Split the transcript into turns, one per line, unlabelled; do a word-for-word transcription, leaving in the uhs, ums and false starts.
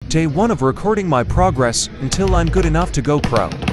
Day one of recording my progress until I'm good enough to go pro.